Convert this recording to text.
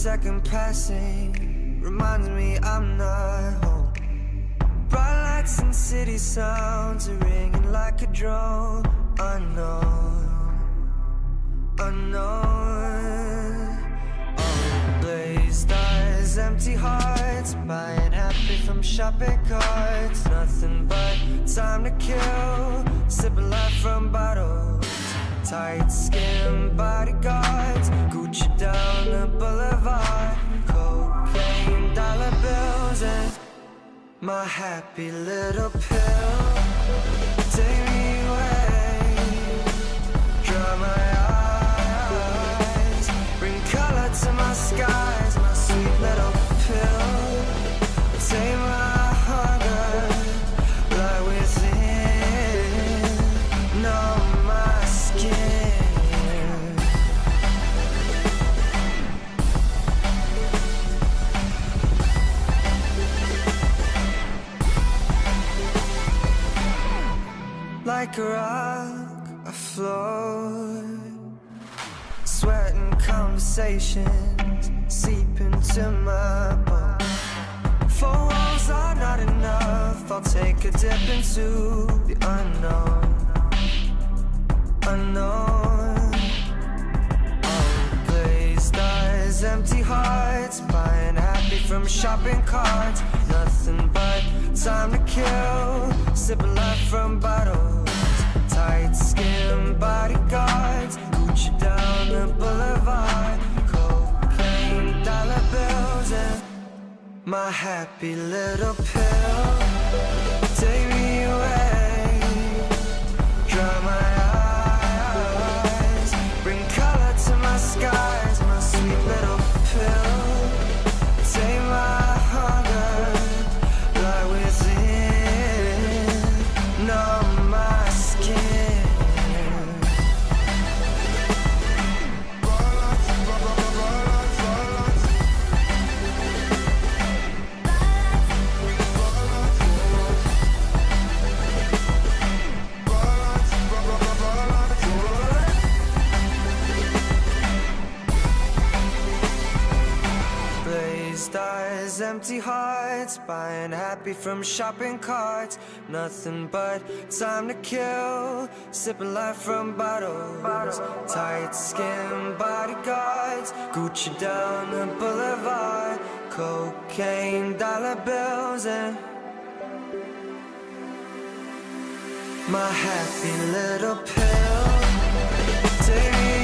second passing reminds me I'm not home. Bright lights and city sounds are ringing like a drone. Unknown, unknown. All glazed eyes, empty hearts, buying happy from shopping carts. Nothing but time to kill, sipping life from bottles. Tight skin bodyguards, Gucci down the boulevard. Cocaine, dollar bills, and my happy little pill. Take me away, dry my eyes, bring color to my skies. My sweet little pill, take my hunger, lie within, numb my skin. Like a rock, I float, sweating conversations seep into my bones. Four walls are not enough, I'll take a dip into the unknown, unknown. All glazed eyes, empty hearts, buying happy from shopping carts. Nothing but time to kill, sipping life from bottles. Tight skin bodyguards, Gucci down the boulevard. Cocaine, dollar bills, and my happy little pill. Take me away, dry my eyes, bring color to my skies. My sweet little pill, take my hunger, lie within, numb my skin. Glazed eyes, empty hearts, buying happy from shopping carts. Nothing but time to kill, sipping life from bottles. Tight skin bodyguards, Gucci down the boulevard. Cocaine, dollar bills, and my happy little pill. Take me